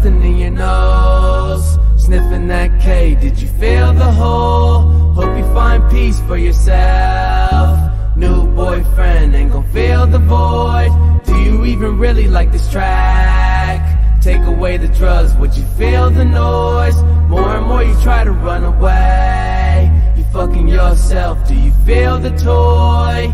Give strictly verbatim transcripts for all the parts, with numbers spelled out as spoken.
something in your nose. Sniffing that K, did you feel the hole? Hope you find peace for yourself. New boyfriend ain't gon' fill the void. Do you even really like this track? Take away the drugs, would you feel the noise? More and more you try to run away. You fucking yourself, do you feel the toy?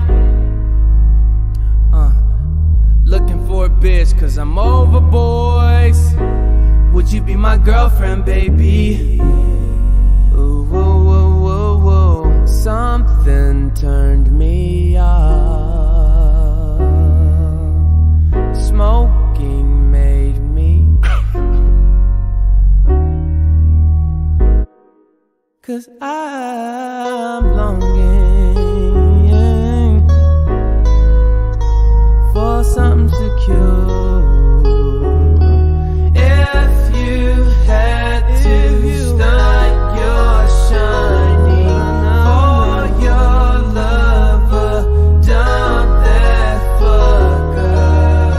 Uh, looking for a bitch cause I'm over boys. Would you be my girlfriend, baby? Ooh, whoa, whoa, whoa, whoa. Something turned me off. Smoking made me cause I'm longing for something secure. If you had to stunt your shining for your lover, dump that fucker.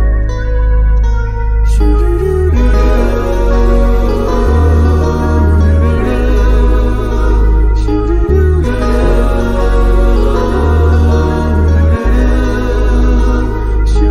Shoo-doo-doo-doo, shoo-doo-doo-doo,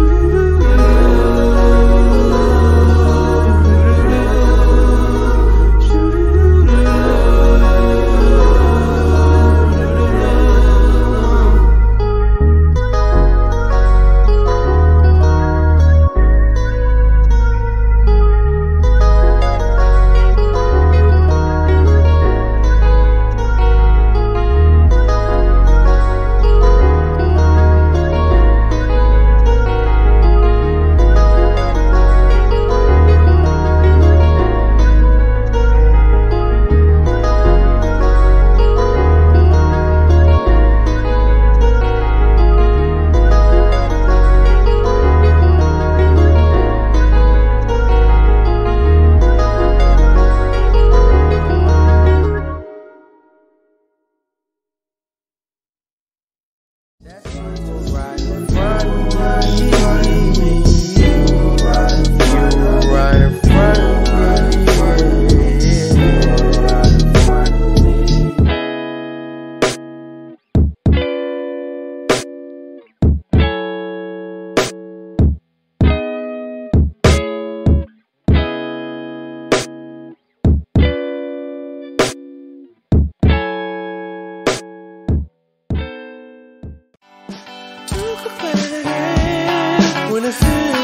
when I feel